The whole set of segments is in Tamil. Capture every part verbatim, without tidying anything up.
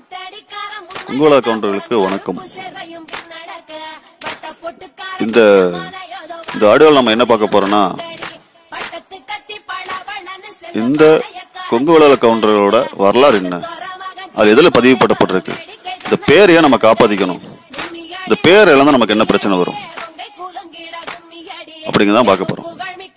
கொங்குவள கவுண்டர்களுக்கு வணக்கம். இந்த இந்த ஆடியோவில் நம்ம என்ன பார்க்க போறோம்னா, இந்த கொங்குவள கவுண்டர்களோட வரலாறு என்ன, அது எதுல பதிவுபட்டப்பட்டிருக்கு, இந்த பேர் ஏன் நம்ம காப்பாத்திக்கணும், இந்த பேர் இழந்தா நமக்கு என்ன பிரச்சனை வரும் அப்படிங்கதான் பார்க்க போறோம்.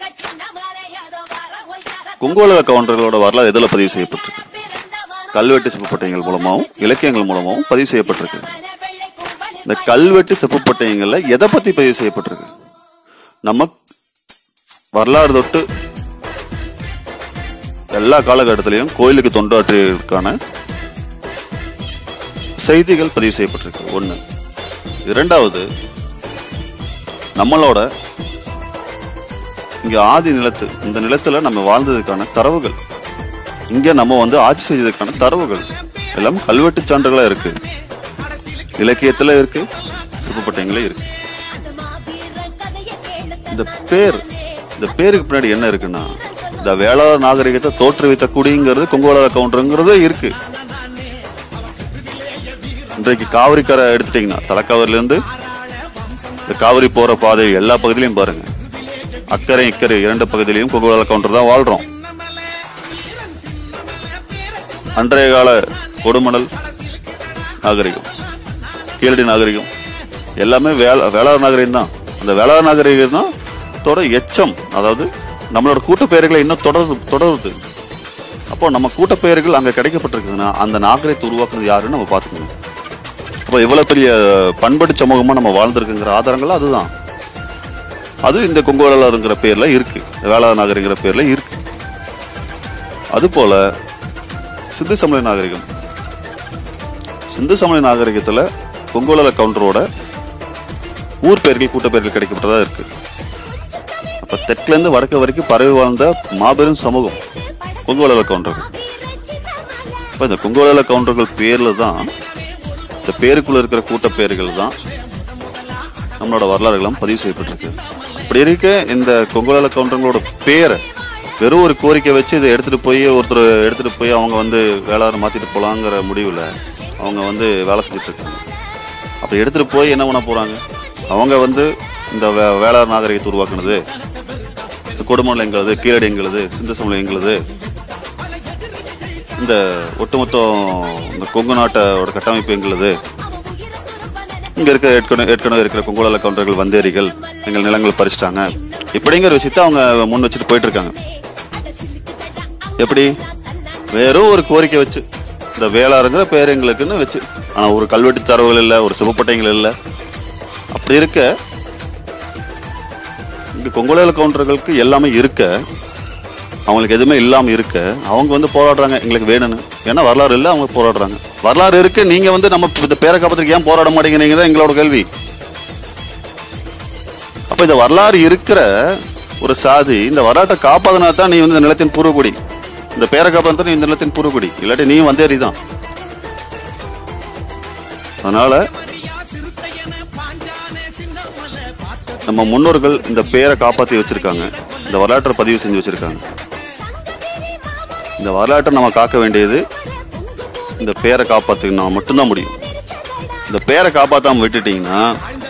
கொங்குவள கவுண்டர்களோட வரலாறு எதுல பதிவு செய்யப்பட்டிருக்கு? கல்வெட்டு செப்புப்பட்டயங்கள் மூலமாகவும் இலக்கியங்கள் மூலமாகவும் பதிவு செய்யப்பட்டிருக்கு. இந்த கல்வெட்டு செப்புப்பட்டயங்கள்ல எதை பத்தி பதிவு செய்யப்பட்டிருக்கு? நம்ம வரலாறு தொட்டு எல்லா காலகட்டத்திலையும் கோயிலுக்கு தொண்டாற்றியதற்கான செய்திகள் பதிவு செய்யப்பட்டிருக்கு. ஒண்ணு. இரண்டாவது, நம்மளோட இங்க ஆதி நிலத்து, இந்த நிலத்துல நம்ம வாழ்ந்ததுக்கான தரவுகள், இங்க நம்ம வந்து ஆட்சி செய்ததுக்கான தரவுகள் எல்லாம் கல்வெட்டு சான்றுகளா இருக்கு, இலக்கியத்துல இருக்கு, செப்புப்பட்டயங்களே இருக்கு. இந்த பேர், இந்த பேருக்கு பின்னாடி என்ன இருக்குன்னா, இந்த வேளாண் நாகரிகத்தை தோற்றுவித்த குடிங்கிறது கொங்குவள கவுண்டருங்கிறது இருக்கு. இன்றைக்கு காவிரிக்கரை எடுத்துட்டீங்கன்னா, தலைக்காவிரில இருந்து இந்த காவிரி போற பாதை எல்லா பகுதியிலையும் பாருங்க, அக்கறை இக்கரை இரண்டு பகுதியிலையும் கொங்குவள கவுண்டர் தான் வாழ்றோம். அன்றைய கால கொடுமணல் நாகரிகம், கீழடி நாகரிகம் எல்லாமே வேளாண் நாகரிகம் தான். அந்த வேளாண் நாகரிகம் தான் தொட எச்சம், அதாவது நம்மளோட கூட்டப்பெயர்களை இன்னும் தொடர்ந்து தொடருது. அப்போ நம்ம கூட்டப்பெயர்கள் அங்க கிடைக்கப்பட்டிருக்குதுன்னா அந்த நாகரிகத்தை உருவாக்குறது யாருன்னு நம்ம பார்த்துக்கணும். அப்போ எவ்வளவு பெரிய பண்படு சமூகமா நம்ம வாழ்ந்திருக்குங்கிற ஆதாரங்கள் அதுதான். அது இந்த கொங்குவளங்கிற பேர்ல இருக்கு, வேளாண் நாகரிகங்கிற பேர்ல இருக்கு. அது போல சிந்து சமய நாகரிகம், சிந்து சமய நாகரிகத்துல கொங்குவள கவுண்டரோட ஊர் பெயர்கள் கூட்ட பெயர்கள் கிடைக்கப்பட்டதா இருக்கு. அப்ப தெற்குல இருந்து வடக்கு வரைக்கும் பரவி வாழ்ந்த மாபெரும் சமூகம் கொங்குவள கவுண்டர்கள். இப்ப இந்த கொங்குவள கவுண்டர்கள் பேர்ல தான், இந்த பேருக்குள்ள இருக்கிற கூட்ட பெயர்கள் தான் நம்மளோட வரலாறுகளும் பதிவு செய்யப்பட்டிருக்கு. அப்படி இருக்க இந்த கொங்குவள கவுண்டர்களோட பேரை வெறும் ஒரு கோரிக்கை வச்சு இதை எடுத்துட்டு போய் ஒருத்தர் எடுத்துட்டு போய் அவங்க வந்து வேளாண் மாத்திட்டு போலாங்கிற முடிவுல அவங்க வந்து வேலை செஞ்சுட்டு இருக்காங்க. அப்படி எடுத்துட்டு போய் என்ன பண்ண போறாங்க, அவங்க வந்து இந்த வேளாண் நாகரிகத்தை உருவாக்குனது, கொடுமணல் எங்களது, கீழடி எங்களது, சிந்து சமயம் எங்களது, இந்த ஒட்டுமொத்த இந்த கொங்கு நாட்டோட கட்டமைப்பு எங்களது, இங்க இருக்க ஏற்கனவே ஏற்கனவே இருக்கிற கொங்குவள கவுண்டர்கள் வந்தேரிகள் எங்கள் நிலங்கள் பறிச்சிட்டாங்க, இப்படிங்கிற விஷயத்த அவங்க முன் வச்சுட்டு போயிட்டு இருக்காங்க. எப்படி? வெறும் ஒரு கோரிக்கை வச்சு, இந்த வேளாறுங்கிற பேர் எங்களுக்குன்னு வச்சு, ஆனா ஒரு கல்வெட்டு தரவுகள் இல்ல, ஒரு செப்புப்பட்டயங்கள் இல்ல. அப்படி இருக்க இங்க கொங்குவள கவுண்டர்களுக்கு எல்லாமே இருக்க, அவங்களுக்கு எதுவுமே இல்லாம இருக்க அவங்க வந்து போராடுறாங்க எங்களுக்கு வேணும்னு. ஏன்னா வரலாறு இல்ல, அவங்க போராடுறாங்க. வரலாறு இருக்கு, நீங்க வந்து நம்ம இந்த பேரை காப்பதற்கு ஏன் போராட மாட்டேங்கிறீங்க எங்களோட கேள்வி. அப்ப இந்த வரலாறு இருக்கிற ஒரு சாதி இந்த வரலாற்றை காப்பாதனா தான் நீ வந்து இந்த நிலத்தின் பூர்வகுடி, இந்த பேரை காப்பாத நீ இந்த நிலத்தின் பூர்வகுடி, இல்லாட்டி நீ வந்தேறிதான். அதனால நம்ம முன்னோர்கள் இந்த பேரை காப்பாற்றி வச்சிருக்காங்க, இந்த வரலாற்றை பதிவு செஞ்சு வச்சிருக்காங்க. இந்த வரலாற்றை நம்ம காக்க வேண்டியது இந்த பேரை காப்பாற்றினா மட்டும்தான் முடியும். இந்த பேரை காப்பாற்றாம விட்டுட்டீங்கன்னா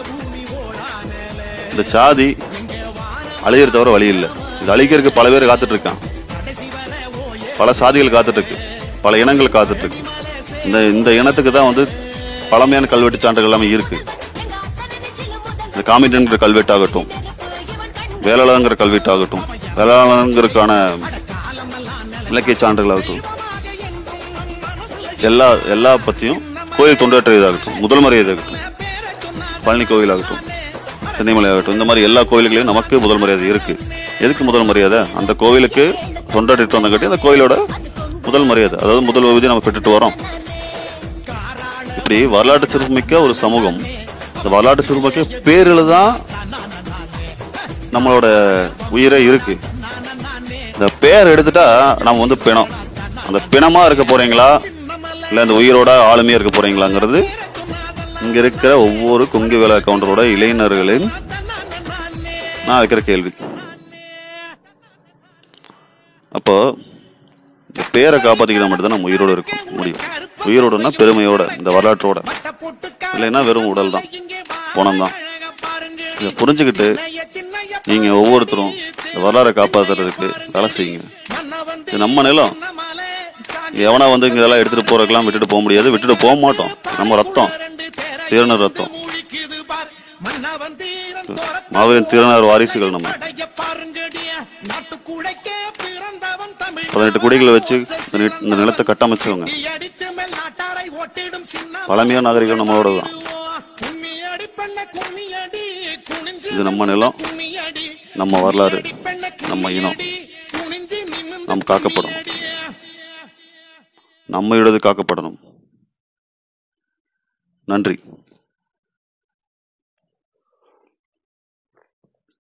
இந்த சாதி அழியிற தவிர வழி இல்லை. இது அழிக்கிறதுக்கு பல பேர் காத்துட்டு இருக்கான், பல சாதிகள் காத்துட்டு இருக்கு, பல இனங்கள் காத்துட்டு இருக்கு. இந்த இந்த இனத்துக்கு தான் வந்து பழமையான கல்வெட்டு சான்றுகள் எல்லாமே இருக்கு. இந்த காமிடன்கிற கல்வெட்டாகட்டும், வேளாளங்கிற கல்வெட்டாகட்டும், வேளாளங்கிறதுக்கான இலக்கிய சான்றுகளாகட்டும், எல்லா எல்லா பத்தியும் கோயில் தொண்டாற்றியதாகட்டும், முதல் மரியாதையாகட்டும், பழனி கோயிலாகட்டும், சென்னிமலை ஆகட்டும், இந்த மாதிரி எல்லா கோயில்களையும் நமக்கு முதல் மரியாதை இருக்கு. எதுக்கு முதல் மரியாதை? அந்த கோவிலுக்கு தொண்டாற்றிட்டு வந்த கட்டி அந்த கோயிலோட முதல் மரியாதை, அதாவது முதல் விதி நம்ம பெற்றுட்டு வரோம். இப்படி வரலாற்று சிறப்புமிக்க ஒரு சமூகம், இந்த வரலாற்று சிறப்புமிக்க பேரில் தான் நம்மளோட உயிரே இருக்கு. இந்த பேர் எடுத்துட்டா நம்ம வந்து பிணம், அந்த பிணமா இருக்க போறீங்களா இல்ல இந்த உயிரோட ஆளுமையா இருக்க போறீங்களாங்கிறது இங்க இருக்கிற ஒவ்வொரு கொங்குவள கவுண்டரோட இளைஞர்களின் நான் வைக்கிற கேள்வி. அப்போ இந்த பேரை காப்பாத்திக்கிற மட்டும்தான் நம்ம உயிரோடு இருக்க முடியும். உயிரோடுன்னா பெருமையோட, இந்த வரலாற்றோட. இல்லைன்னா வெறும் உடல் தான், பணம் தான். இதை புரிஞ்சுக்கிட்டு நீங்க ஒவ்வொருத்தரும் இந்த வரலாறை காப்பாத்துறதுக்கு வேலை செய்யுங்க. இது நம்ம நிலம். எவனா வந்து இங்க இதெல்லாம் எடுத்துட்டு போறதுக்கெல்லாம் விட்டுட்டு போக முடியாது, விட்டுட்டு போக மாட்டோம். நம்ம ரத்தம், தீரனர் ரத்தம், மாவீரன் தீரனர் வாரிசுகள். நம்ம பதினெட்டு குடிகளை வச்சு இந்த நிலத்தை கட்டமைச்சவங்க. பழமையான நாகரிகம் நம்மளோட தான். இது நம்ம நிலம், நம்ம வரலாறு, நம்ம இனம். நாம் காக்கப்படணும், நம்ம இடது காக்கப்படணும். நன்றி.